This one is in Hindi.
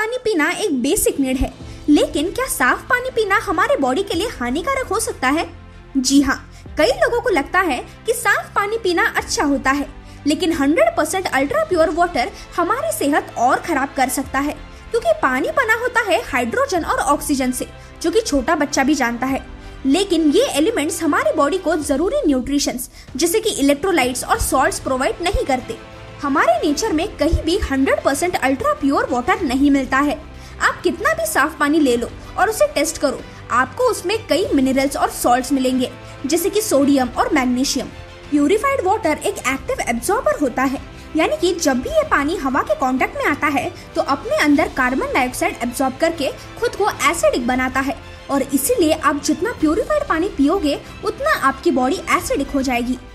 पानी पीना एक बेसिक नीड है, लेकिन क्या साफ पानी पीना हमारे बॉडी के लिए हानिकारक हो सकता है? जी हाँ, कई लोगों को लगता है कि साफ पानी पीना अच्छा होता है, लेकिन 100% अल्ट्रा प्योर वाटर हमारी सेहत और खराब कर सकता है, क्योंकि पानी बना होता है हाइड्रोजन और ऑक्सीजन से, जो कि छोटा बच्चा भी जानता है। लेकिन ये एलिमेंट्स हमारी बॉडी को जरूरी न्यूट्रिशंस जैसे कि इलेक्ट्रोलाइट्स और सॉल्ट्स प्रोवाइड नहीं करते। हमारे नेचर में कहीं भी 100% अल्ट्रा प्योर वाटर नहीं मिलता है। आप कितना भी साफ पानी ले लो और उसे टेस्ट करो, आपको उसमें कई मिनरल्स और सॉल्ट्स मिलेंगे, जैसे कि सोडियम और मैग्नीशियम। प्यूरिफाइड वाटर एक एक्टिव एब्जॉर्बर होता है, यानी कि जब भी ये पानी हवा के कांटेक्ट में आता है तो अपने अंदर कार्बन डाइऑक्साइड एब्जॉर्ब करके खुद को एसिडिक बनाता है, और इसीलिए आप जितना प्यूरिफाइड पानी पियोगे उतना आपकी बॉडी एसिडिक हो जाएगी।